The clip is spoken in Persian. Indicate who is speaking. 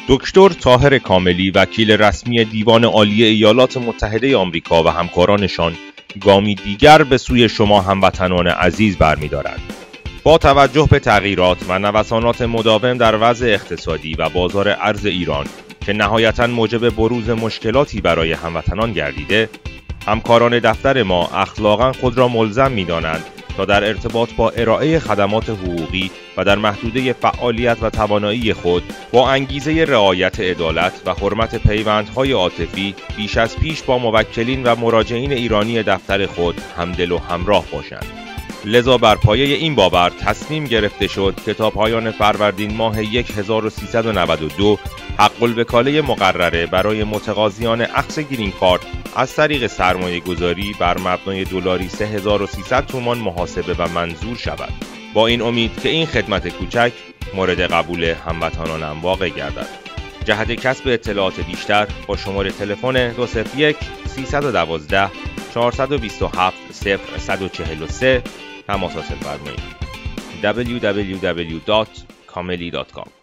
Speaker 1: دکتر طاهر کاملی، وکیل رسمی دیوان عالی ایالات متحده آمریکا و همکارانشان، گامی دیگر به سوی شما هموطنان عزیز برمی‌دارند. با توجه به تغییرات و نوسانات مداوم در وضع اقتصادی و بازار ارز ایران که نهایتاً موجب بروز مشکلاتی برای هموطنان گردیده، همکاران دفتر ما اخلاقاً خود را ملزم می‌دانند تا در ارتباط با ارائه خدمات حقوقی و در محدوده فعالیت و توانایی خود با انگیزه رعایت عدالت و حرمت پیوندهای عاطفی بیش از پیش با موکلین و مراجعین ایرانی دفتر خود همدل و همراه باشند. لذا بر پایه این باور تصمیم گرفته شد که تا پایان فروردین ماه 1392 حق الوکاله مقرره برای متقاضیان اخذ گرین کارت از طریق سرمایه گذاری بر مبنای دلاری 3300 تومان محاسبه و منظور شود، با این امید که این خدمت کوچک مورد قبول هموطنانم واقع گردد. جهت کسب اطلاعات بیشتر با شماره تلفن 201 312 427 0143 تماس حاصل فرمایید. www.kameli.com